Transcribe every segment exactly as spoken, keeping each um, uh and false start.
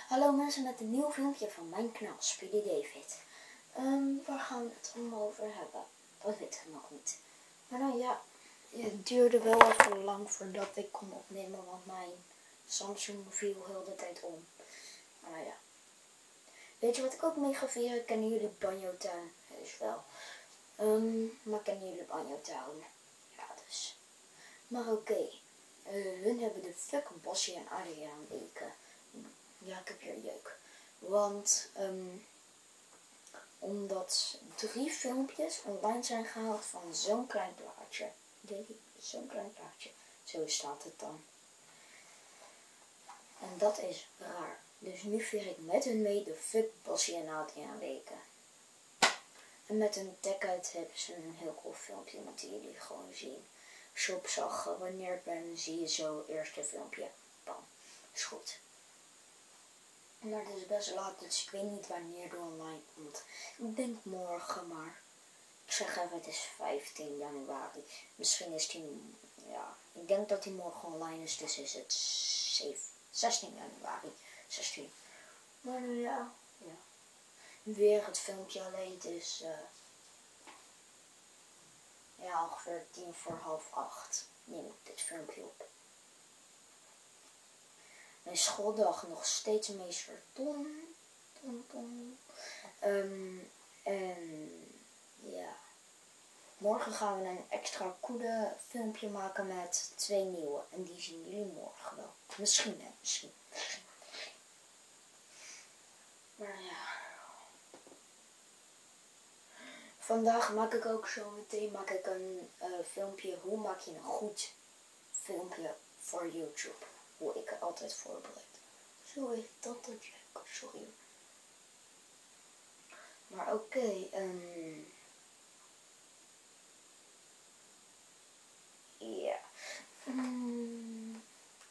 Hallo mensen met een nieuw filmpje van mijn kanaal, Speedy David. Um, waar gaan we het allemaal over hebben? Dat weet ik nog niet. Maar nou ja, het duurde wel even lang voordat ik kon opnemen, want mijn Samsung viel heel de tijd om. Maar nou ja. Weet je wat ik ook mee ga vieren? Kennen jullie Banjo Town? Heus wel. Um, maar kennen jullie Banjo Town? Ja, dus. Maar oké. Okay. Uh, hun hebben de fuck Bossie en Adriaan weken. Ja, ik heb hier jeuk. Want um, omdat drie filmpjes online zijn gehaald van zo'n klein plaatje. Zo'n klein plaatje. Zo staat het dan. En dat is raar. Dus nu vier ik met hun mee de fuck Bossie en Adriaan weken. En met een tag uit hebben ze een heel cool filmpje. Moeten jullie gewoon zien. Als je op zag wanneer ben, zie je zo het eerste filmpje. Bam. Is goed. Maar het is best laat, dus ik weet niet wanneer het online komt. Ik denk morgen, maar ik zeg even, het is vijftien januari. Misschien is die, ja, ik denk dat die morgen online is, dus is het zestien januari. zestien. Maar nu ja, ja. Weer het filmpje alleen, het is uh, ja, ongeveer tien voor half acht. Neem ik dit filmpje op. Mijn schooldag nog steeds meester Tom. Tom, Tom. Um, en ja. Morgen gaan we een extra coole filmpje maken met twee nieuwe. En die zien jullie morgen wel. Misschien hè, misschien. Maar ja. Vandaag maak ik ook zo meteen maak ik een uh, filmpje. Hoe maak je een goed filmpje voor YouTube? Hoe ik het altijd voorbereid. Sorry, dat dat je. Sorry. Maar oké, okay, um, ja. Mm.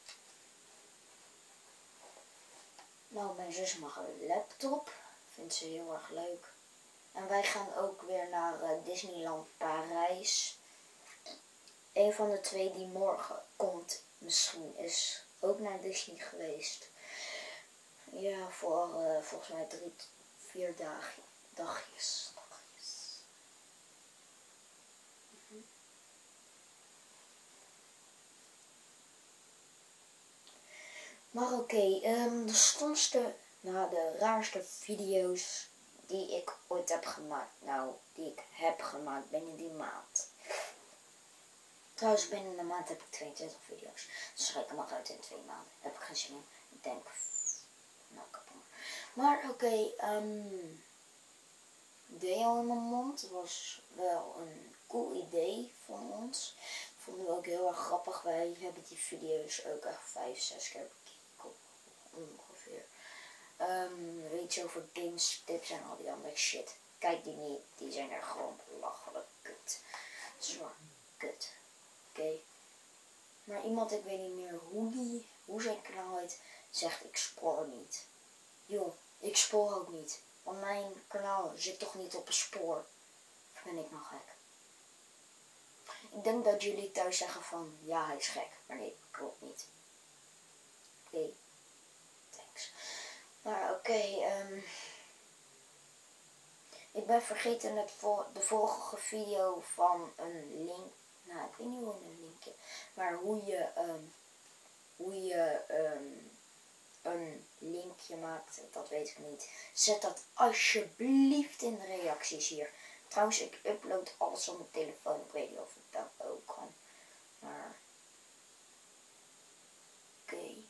Nou, mijn zus mag een laptop. Vindt ze heel erg leuk. En wij gaan ook weer naar uh, Disneyland Parijs. Een van de twee die morgen komt misschien is ook naar Disney geweest. Ja, voor uh, volgens mij drie, vier dagen, dagjes. dagjes. Mm-hmm. Maar oké, okay, um, de stomste, nou de raarste video's die ik ooit heb gemaakt. Nou, die ik heb gemaakt binnen die maand. Trouwens, binnen de maand heb ik tweeëntwintig video's. Dus reken maar uit in twee maanden. Heb ik geen zin in. Ik denk, nou kapot. Maar oké, okay, um, deel in mijn mond was wel een cool idee van ons. Vonden we ook heel erg grappig. Wij hebben die video's ook echt vijf, zes keer bekeken. Ongeveer. Um, weet je over games, tips en al die andere shit. Kijk die niet. Die zijn er gewoon belachelijk kut. Zwaar kut. Oké. Okay. Maar iemand, ik weet niet meer hoe die, hoe zijn kanaal heet, zegt ik spoor niet. Joh, ik spoor ook niet. Want mijn kanaal zit toch niet op een spoor. Of ben ik nou gek? Ik denk dat jullie thuis zeggen van, ja hij is gek. Maar nee, klopt niet. Oké. Okay. Thanks. Maar oké, okay, um, ik ben vergeten het vol de volgende video van een link. Nou, ik weet niet hoe een linkje. Maar hoe je, um, hoe je um, een linkje maakt, dat weet ik niet. Zet dat alsjeblieft in de reacties hier. Trouwens, ik upload alles op mijn telefoon. Ik weet niet of ik dat ook kan. Maar oké. Okay.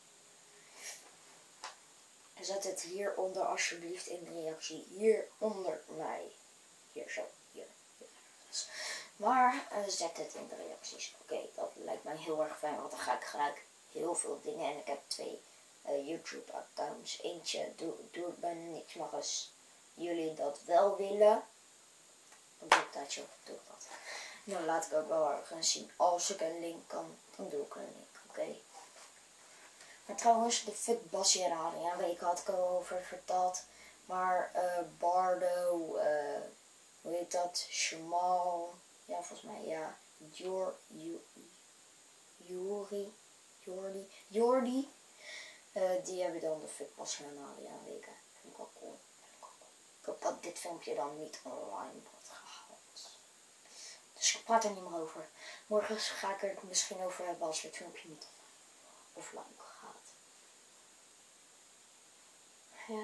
Zet het hieronder alsjeblieft in de reactie. Hieronder mij. Hier zo. Hier. hier. Maar uh, zet het in de reacties. Oké, okay, dat lijkt mij heel erg fijn. Want dan ga ik gelijk heel veel dingen. En ik heb twee uh, YouTube accounts. Eentje doe, doe ik bijna niks. Maar als jullie dat wel willen. Dan doe ik dat. Joh, doe ik dat. Dan laat ik ook wel ergens zien. Als ik een link kan. Dan doe ik een link. Oké. Okay. Maar trouwens, de fuck Bossie en Adriaan week had ik al over verteld. Maar uh, Bardo, uh, hoe heet dat? Jamal, ja volgens mij ja. Jor, Jor, Jordi, Jordi, Jordi. Uh, die hebben dan de fuckpas helemaal die aanweken. Vind ik wel cool. Ik hoop dat dit filmpje dan niet online wordt gehaald. Dus ik praat er niet meer over. Morgen ga ik er misschien over hebben als het filmpje niet offline gaat. Ja.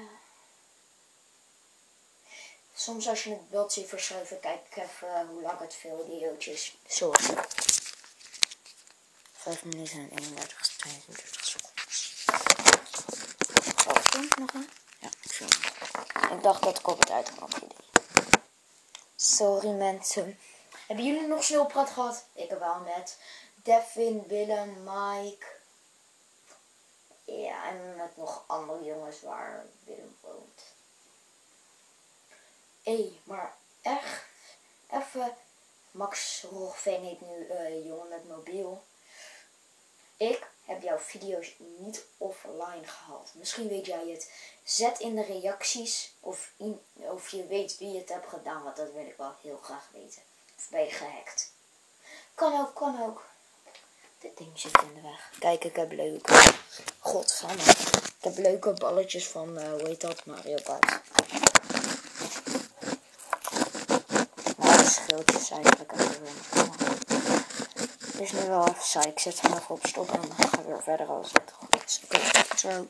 Soms als je het beeld ziet verschuiven, kijk ik even hoe lang het videootje is. Zoals vijf minuten en eenendertig, tweeëntwintig seconden. Oh, film ik nog aan? Ja, ik film. Ik dacht dat ik op het uitknopje deed. Sorry mensen. Hebben jullie nog sneeuwpret gehad? Ik heb wel met Devin, Willem, Mike. Ja, en met nog andere jongens waar Willem woont. Hé, hey, maar echt even. Max Roggeveen heet nu uh, jongen met mobiel. Ik heb jouw video's niet offline gehaald. Misschien weet jij het. Zet in de reacties of, in, of je weet wie het hebt gedaan. Want dat wil ik wel heel graag weten. Of ben je gehackt? Kan ook, kan ook. Dit ding zit in de weg. Kijk, ik heb leuke. Godsamme. Ik heb leuke balletjes van, uh, hoe heet dat? Mario Kart. Nou, de schildjes eigenlijk even. Het is nu wel even saai. Ik zet hem even op stop en dan ga ik weer verder als het goed is. Oké, okay, zo.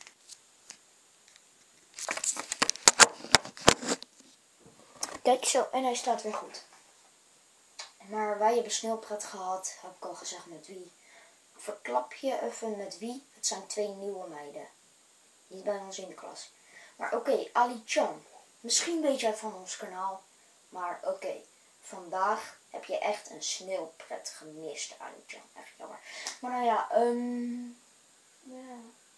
Kijk zo, en hij staat weer goed. Maar wij hebben sneeuwpret gehad, heb ik al gezegd met wie. Verklap je even met wie? Het zijn twee nieuwe meiden. Niet bij ons in de klas. Maar oké, okay, Ali Chan. Misschien weet jij van ons kanaal. Maar oké, okay, vandaag heb je echt een sneeuwpret gemist, Ali Chan. Echt jammer. Maar nou ja, um, ja.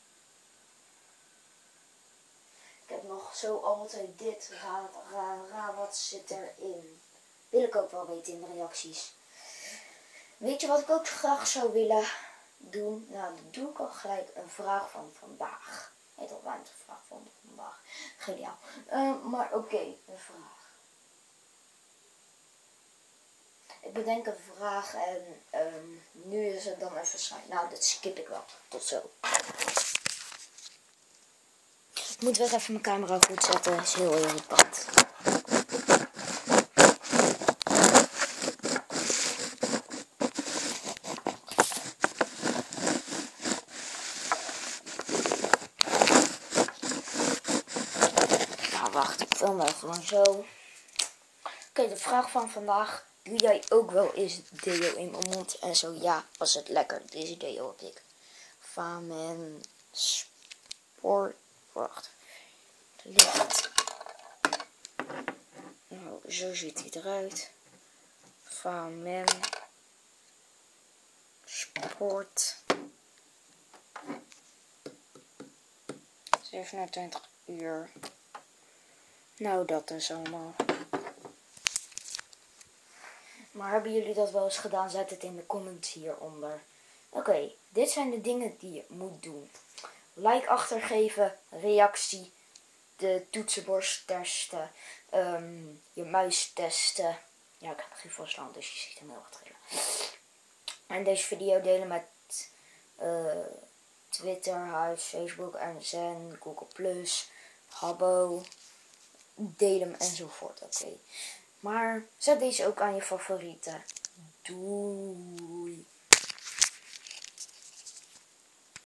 Ik heb nog zo altijd dit. Ra, ra, ra, wat zit erin? Wil ik ook wel weten in de reacties. Weet je wat ik ook graag zou willen doen? Nou, dan doe ik al gelijk een vraag van vandaag. Heet al ruimtevraag van vandaag. Geniaal. Uh, maar oké, okay, een vraag. Ik bedenk een vraag en um, nu is het dan even saai. Nou, dit skip ik wel. Tot zo. Ik moet wel even mijn camera goed zetten. Dat is heel irritant. Nou, wacht. Ik film even lang zo. Oké, okay, de vraag van vandaag. Doe jij ook wel eens deo in mijn mond? En zo ja, was het lekker. Deze deo heb ik. Famen Sport. Wacht. Licht. Nou, zo ziet hij eruit. Famen Sport. zevenentwintig uur. Nou, dat is allemaal. Maar hebben jullie dat wel eens gedaan? Zet het in de comments hieronder. Oké, okay, dit zijn de dingen die je moet doen. Like achtergeven, reactie, de toetsenbord testen, um, je muis testen. Ja, ik heb geen vastland, dus je ziet hem heel wat trillen. En deze video delen met uh, Twitter, Hives, Facebook, M S N, Google plus, Habbo. Deel hem enzovoort, oké. Okay. Maar zet deze ook aan je favorieten. Doei.